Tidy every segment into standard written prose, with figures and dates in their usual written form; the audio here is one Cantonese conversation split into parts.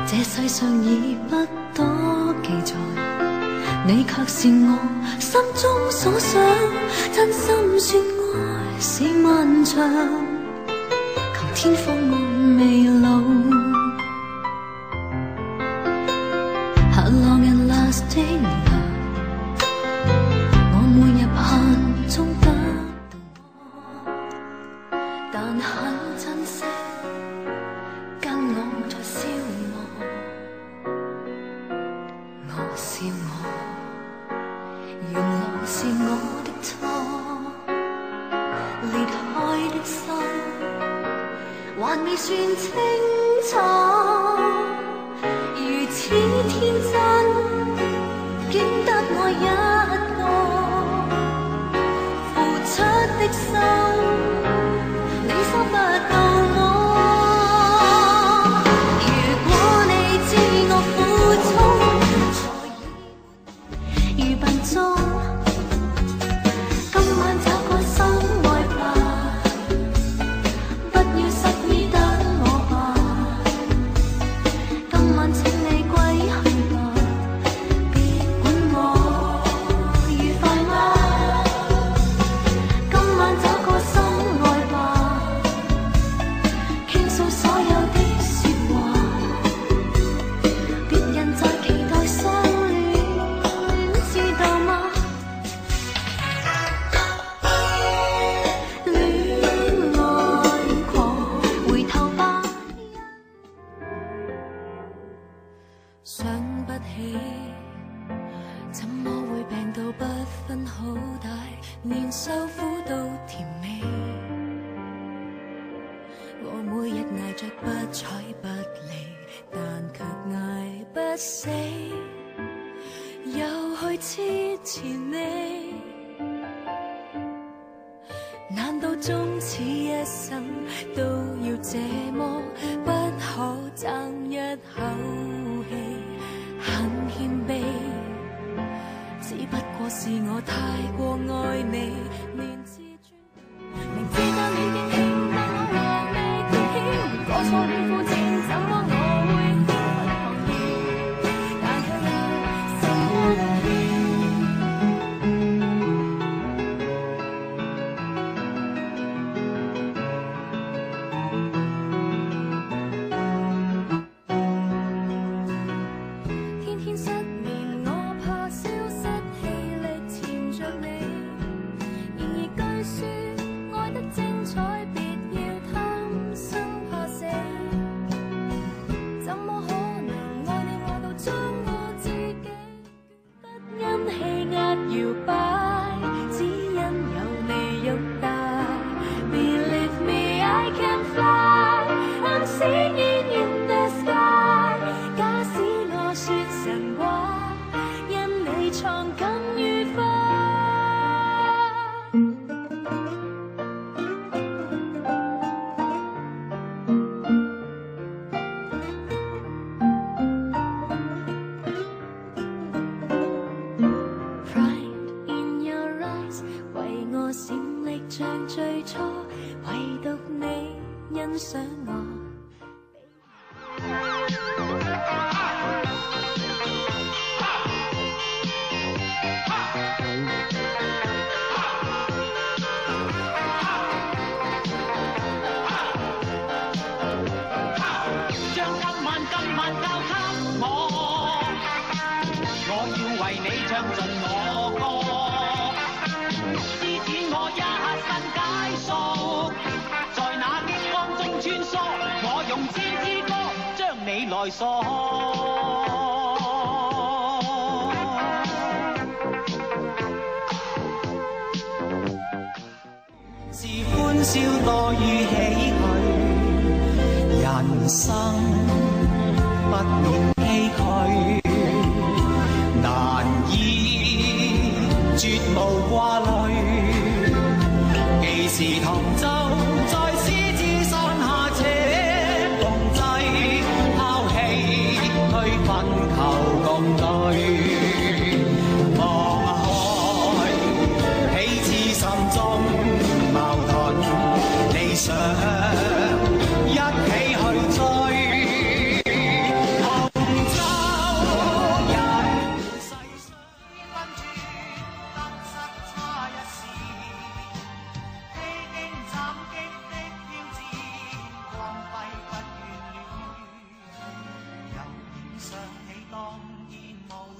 这世上已不多记载，你却是我心中所想。真心说爱是漫长，求天放我未老。How long and lasting love， 我每日盼中得到我，但很珍惜跟我在消磨。我笑我，原來是我的錯，裂開的心還未算清楚，如此天真，竟得我一個，付出的心，你收不到我。如果你知我苦衷，如笨鐘，今晚找個心愛吧，不要失意等我吧。今晚請你歸去吧，別管我愉快嗎？今晚找個心愛吧，傾訴所有的說話，別人在期待相戀，知道嗎？戀愛狂，回頭吧。想不起，怎麼會病到不分好歹，連受苦都甜美。我每日捱着不睬不理，但卻捱不死，又去痴纏你。難道終此一生都要這麼不可爭一口氣？很謙卑，只不過是我太過愛你，連自尊。明知道你已經但我還未記起，過錯了付錢，怎麼我會興奮狂熱？但卻有心一片。天天失眠，我怕消失氣力纏着你。然而據說愛得精彩，別要貪生怕死。怎麼可能愛你愛到將我自己不因氣壓搖擺，只因有你喐帶。Believe me, I can fly, I'm singing in the sky。假使我說神話，因你創更愉快。Pride in your eyes， 為我閃力像最初，唯獨你欣賞我。 將今晚交給我，我要為你唱盡我歌，施展我一身解數，在那激光中穿梭，我用千支歌將你來鎖。是歡笑多於唏噓，人生不免崎嶇，難以絕無掛慮。既是同舟在獅子山下且共濟，拋棄區分求共對。望開彼此心中矛盾理想，一起去追。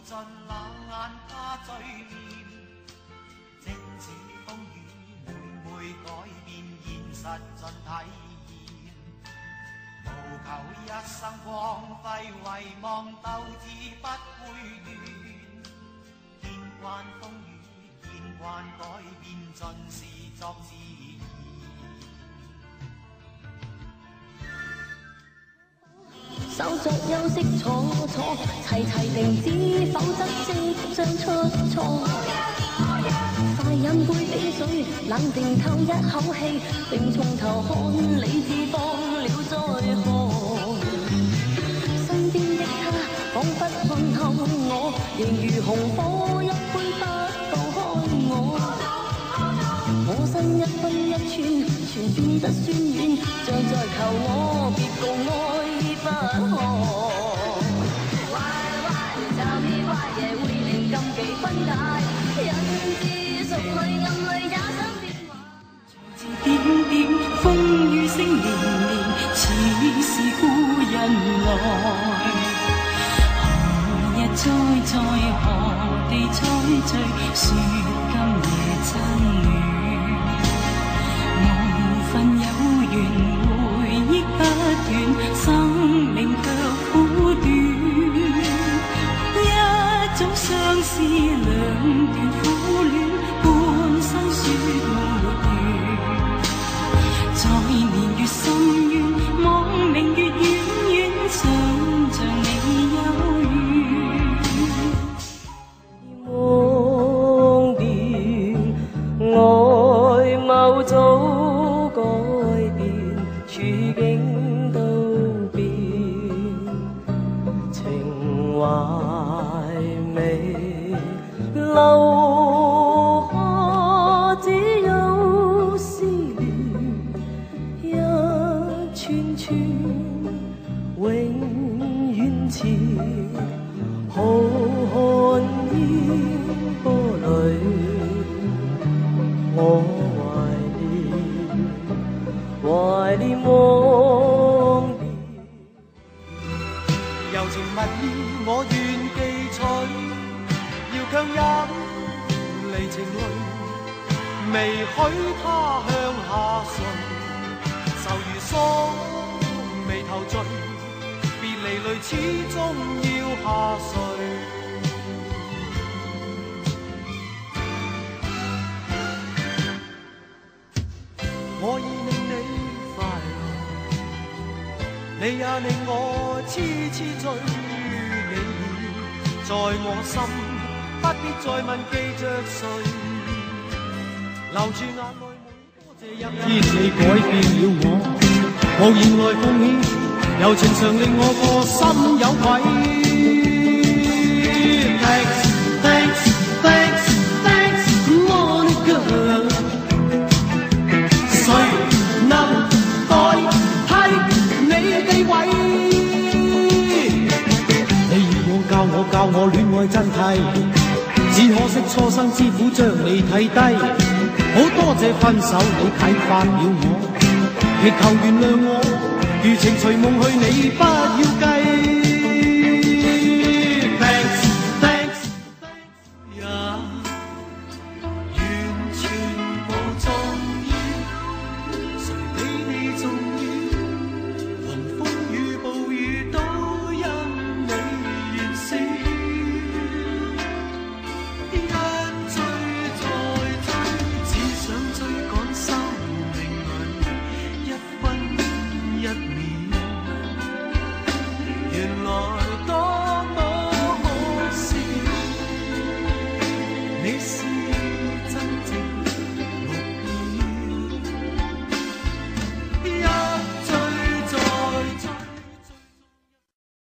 盡冷眼他嘴面，正似風雨每每改變現實盡體現，無求一生光輝遺忘鬥志不會斷，見慣風雨見慣改變盡是作自手作休息坐坐，齊齊停止，否則即將出錯。快飲杯冰水，冷靜透一口氣，並從頭看理智放了再看。身邊的他，彷彿看透我，仍如紅火一般不放開我。我身一分一寸，全變得酸軟，像在求我別共愛不可。Tell me why 夜會令禁忌分解，人知熟淚暗淚也想變壞。字點點，風雨聲連連，似是故人來。何日再在何地採聚，說今夜親戀。無份有緣，回憶不斷，生命卻苦短。一種相思，兩段苦戀，半生說無斷。在年月深淵，望明月遠遠，想像你有緣。夢變外貌早改變，處境都變，情懷美留下只有思念，一串串永遠纏，浩瀚煙波裏，我懷念往年。 柔情蜜意我願記取，要強忍離情淚，未許他向下垂，就如鎖眉頭聚，別離淚始終要下垂。我已令你快樂，你也令我痴痴醉，你在我心，不必再問記着誰，流住眼淚每多謝一天你改變了我，無言來奉獻，柔情常令我個心有愧。Thanks, thanks, thanks, thanks, Monica。誰能代替你地位？你以往教我戀愛真諦，只可惜初生之苦將你睇低。好多謝分手你啟發了我，亦求原諒我，餘情隨夢去你不要計。Thanks, thanks, thanks 也完全無重要。誰比你重要？狂風與暴雨都因你燃燒，一追再追，只想追趕生命裏一分一秒。原來